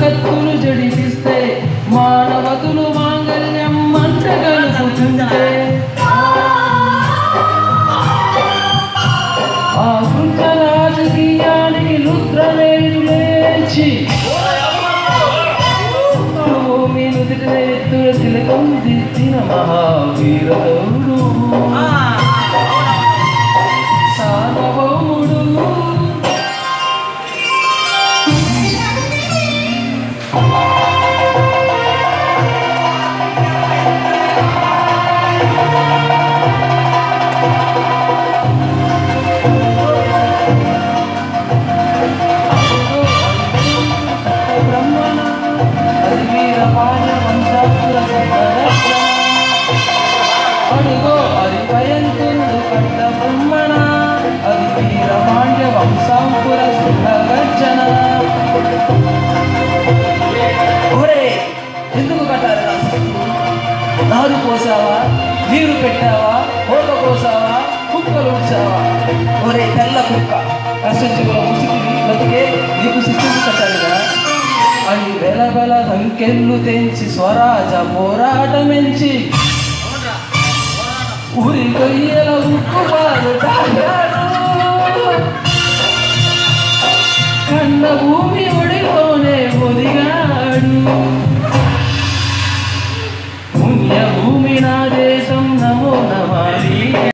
ఎత్తులు జడిపిస్తే మానవతులు మాంగళ్యం మంటగలుపుతుంటే ఆ కృత రాజకీయానికి రుద్రవేణు లేచి భూమి నుదిటిన ఎత్తుల తిలకం దిద్దిన మహావీరదవుడు సార్వభౌముడు అడుగో అది భయంతుడు కట్ట బ్రహ్మణ అది వీరపాండ్య వంశాంకుర గర్జన. ఒరే ఎందుకు కట్టారు నారు పోసావా, నీరు పెట్టావా, కోట కోసావా, కుక్కలు ఉంచావా? ఒరే తెల్ల కుక్క కష్టజీవుల ముసికి బతికే నీకు శిక్షణ కట్టాలిగా అని వెలబెల సంకెళ్ళు తెంచి స్వరాజ పోరాటమెంచి ఊరి కొయ్యల ఉక్కుమారు కన్న భూమి